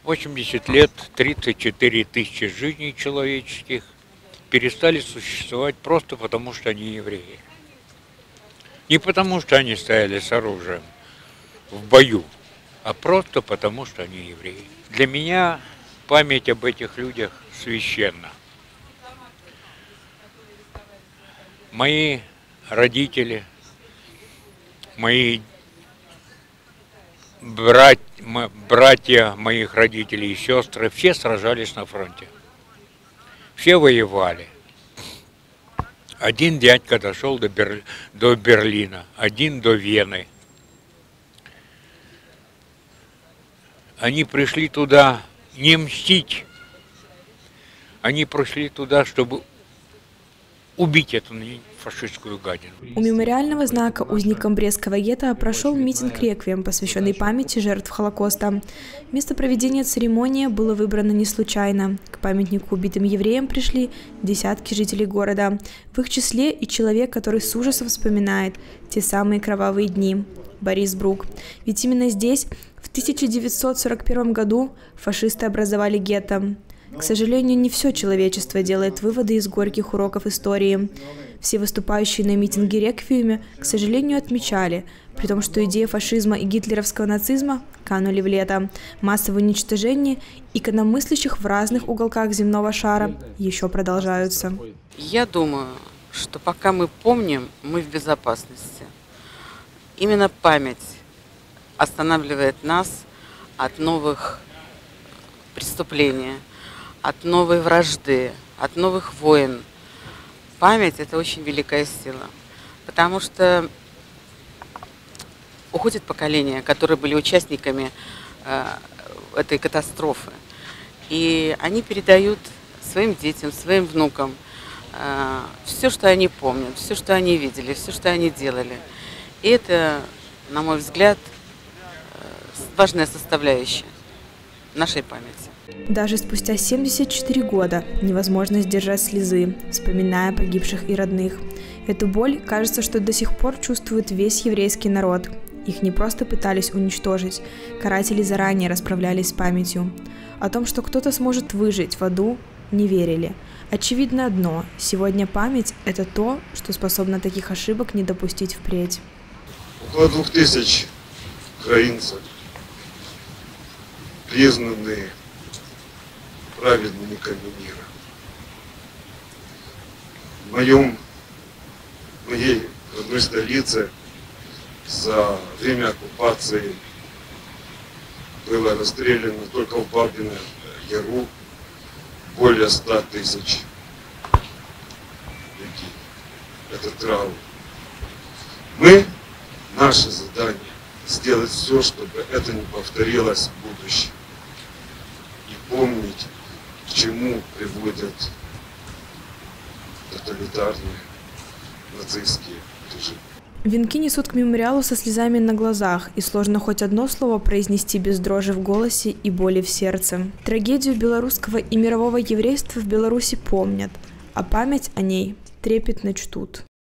80 лет, 34 тысячи жизней человеческих перестали существовать просто потому, что они евреи. Не потому, что они стояли с оружием в бою, а просто потому, что они евреи. Для меня память об этих людях священна. Мои родители, мои братья моих родителей и сестры, все сражались на фронте. Все воевали. Один дядька дошел до Берлина, один до Вены. Они пришли туда не мстить. Они пришли туда, чтобы убить эту фашистскую гадину. У мемориального знака узникам Брестского гетто прошел митинг-реквием, посвященный памяти жертв Холокоста. Место проведения церемонии было выбрано не случайно. К памятнику убитым евреям пришли десятки жителей города. В их числе и человек, который с ужасом вспоминает те самые кровавые дни – Борис Брук. Ведь именно здесь, в 1941 году, фашисты образовали гетто. К сожалению, не все человечество делает выводы из горьких уроков истории. Все выступающие на митинге-реквиеме, к сожалению, отмечали, при том, что идеи фашизма и гитлеровского нацизма канули в лето. Массовые уничтожения инакомыслящих в разных уголках земного шара еще продолжаются. Я думаю, что пока мы помним, мы в безопасности. Именно память останавливает нас от новых преступлений, от новой вражды, от новых войн. Память – это очень великая сила, потому что уходят поколения, которые были участниками этой катастрофы, и они передают своим детям, своим внукам все, что они помнят, все, что они видели, все, что они делали. И это, на мой взгляд, важная составляющая нашей памяти. Даже спустя 74 года невозможно сдержать слезы, вспоминая погибших и родных. Эту боль, кажется, что до сих пор чувствует весь еврейский народ. Их не просто пытались уничтожить, каратели заранее расправлялись с памятью. О том, что кто-то сможет выжить в аду, не верили. Очевидно одно – сегодня память – это то, что способно таких ошибок не допустить впредь. Около 2000 украинцев, признанные праведниками мира. В моей родной столице за время оккупации было расстреляно только в Бабино Яру более 100 тысяч людей. Это траур. Наше задание сделать все, чтобы это не повторилось в будущем. И помнить, к чему приводят тоталитарные нацистские режимы. Венки несут к мемориалу со слезами на глазах, и сложно хоть одно слово произнести без дрожи в голосе и боли в сердце. Трагедию белорусского и мирового еврейства в Беларуси помнят, а память о ней трепетно чтут.